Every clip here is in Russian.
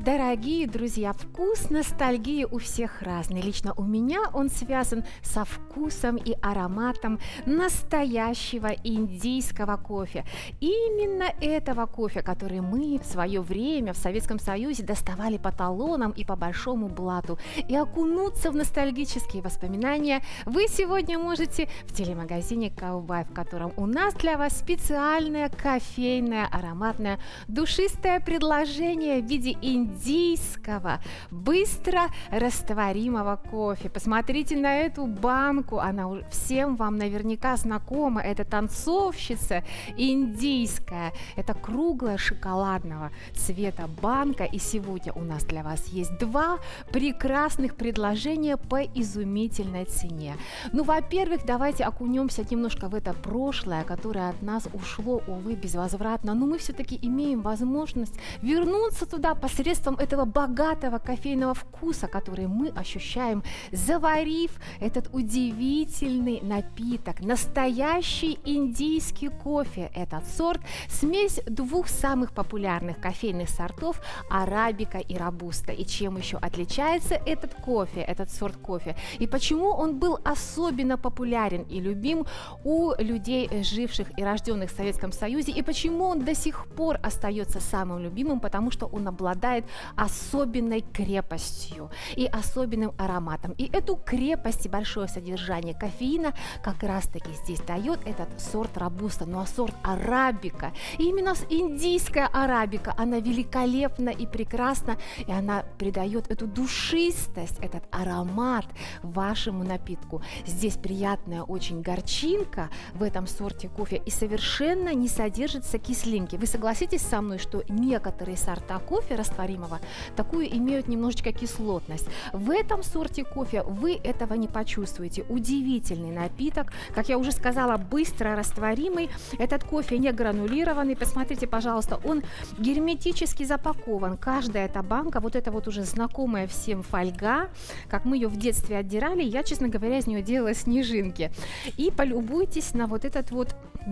Дорогие друзья, вкус ностальгии у всех разный. Лично у меня он связан со вкусом и ароматом настоящего индийского кофе. Именно этого кофе, который мы в свое время в Советском Союзе доставали по талонам и по большому блату. И окунуться в ностальгические воспоминания вы сегодня можете в телемагазине Kaufbeuy, в котором у нас для вас специальное кофейное, ароматное, душистое предложение в виде индийского, быстро растворимого кофе. Посмотрите на эту банку, она всем вам наверняка знакома. Это танцовщица индийская, это круглая шоколадного цвета банка. И сегодня у нас для вас есть два прекрасных предложения по изумительной цене. Ну, во-первых, давайте окунемся немножко в это прошлое, которое от нас ушло, увы, безвозвратно. Но мы все-таки имеем возможность вернуться туда посредством этого богатого кофейного вкуса, который мы ощущаем, заварив этот удивительный напиток. Настоящий индийский кофе. Этот сорт – смесь двух самых популярных кофейных сортов – арабика и робуста. И чем еще отличается этот кофе, этот сорт кофе? И почему он был особенно популярен и любим у людей, живших и рожденных в Советском Союзе? И почему он до сих пор остается самым любимым? Потому что он обладает особенной крепостью и особенным ароматом. И эту крепость и большое содержание кофеина как раз-таки здесь дает этот сорт робуста. Ну а сорт арабика, именно индийская арабика, она великолепна и прекрасна, и она придает эту душистость, этот аромат вашему напитку. Здесь приятная очень горчинка в этом сорте кофе и совершенно не содержится кислинки. Вы согласитесь со мной, что некоторые сорта кофе растворимого такую имеют немножечко кислотность. В этом сорте кофе вы этого не почувствуете. Удивительный напиток, как я уже сказала, быстро растворимый. Этот кофе не гранулированный. Посмотрите, пожалуйста, он герметически запакован. Каждая эта банка, вот это вот уже знакомая всем фольга, как мы ее в детстве отдирали, я, честно говоря, из нее делала снежинки. И полюбуйтесь на вот этот вот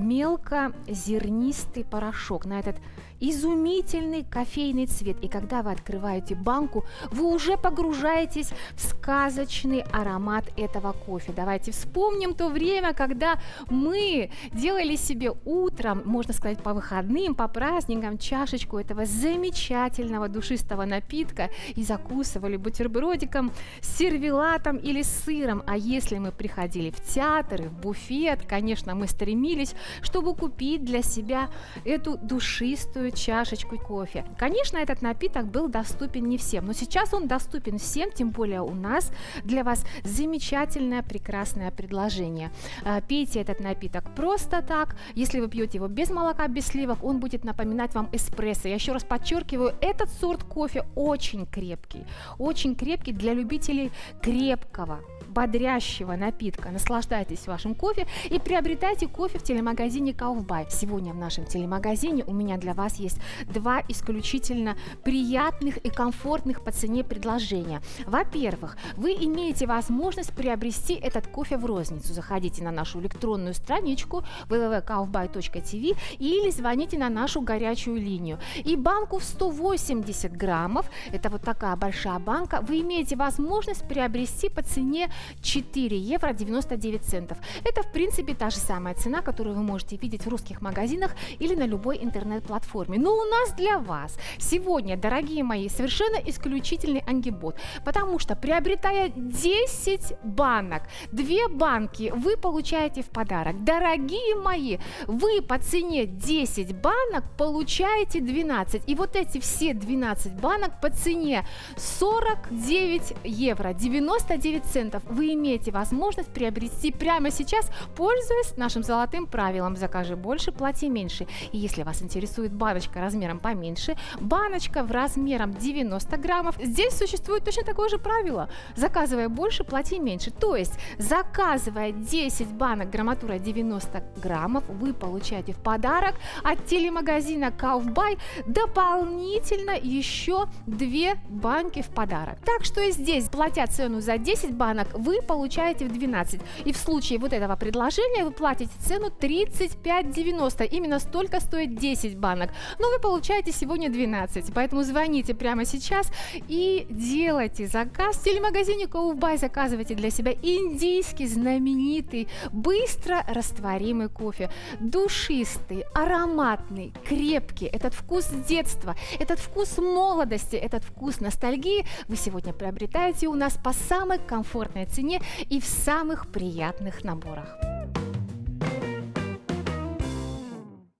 мелкозернистый порошок, на этот изумительный кофейный цвет. И когда вы открываете банку, вы уже погружаетесь в сказочный аромат этого кофе. Давайте вспомним то время, когда мы делали себе утром, можно сказать, по выходным, по праздникам, чашечку этого замечательного душистого напитка и закусывали бутербродиком с сервелатом или сыром. А если мы приходили в театр и в буфет, конечно, мы стремились, чтобы купить для себя эту душистую чашечку кофе. Конечно, этот напиток был доступен не всем, но сейчас он доступен всем, тем более у нас для вас замечательное, прекрасное предложение. Пейте этот напиток просто так. Если вы пьете его без молока, без сливок, он будет напоминать вам эспрессо. Я еще раз подчеркиваю, этот сорт кофе очень крепкий для любителей крепкого, бодрящего напитка. Наслаждайтесь вашим кофе и приобретайте кофе в телемагазине Kaufbeuy. Сегодня в нашем телемагазине у меня для вас есть два исключительно приятных и комфортных по цене предложения. Во-первых, вы имеете возможность приобрести этот кофе в розницу. Заходите на нашу электронную страничку www.kaufbeuy.tv или звоните на нашу горячую линию. И банку в 180 граммов, это вот такая большая банка, вы имеете возможность приобрести по цене 4 евро 99 центов. Это, в принципе, та же самая цена, которую вы можете видеть в русских магазинах или на любой интернет-платформе. Но у нас для вас сегодня, дорогие мои, совершенно исключительный ангибот, потому что, приобретая 10 банок, 2 банки вы получаете в подарок. Дорогие мои, вы по цене 10 банок получаете 12. И вот эти все 12 банок по цене 49 евро 99 центов вы имеете возможность приобрести прямо сейчас, пользуясь нашим золотым правилом: закажи больше, плати меньше. И если вас интересует баночка размером поменьше, баночка в размером 90 граммов, здесь существует точно такое же правило: заказывая больше, плати меньше. То есть, заказывая 10 банок грамматурой 90 граммов, вы получаете в подарок от телемагазина Kaufbeuy дополнительно еще 2 банки в подарок. Так что и здесь, платя цену за 10 банок, вы получаете в 12. И в случае вот этого предложения вы платите цену 35,90. Именно столько стоит 10 банок. но вы получаете сегодня 12. Поэтому звоните прямо сейчас и делайте заказ. В телемагазине Коуфбай заказывайте для себя индийский знаменитый, быстро растворимый кофе. Душистый, ароматный, крепкий. Этот вкус детства, этот вкус молодости, этот вкус ностальгии вы сегодня приобретаете у нас по самой комфортной цене и в самых приятных наборах.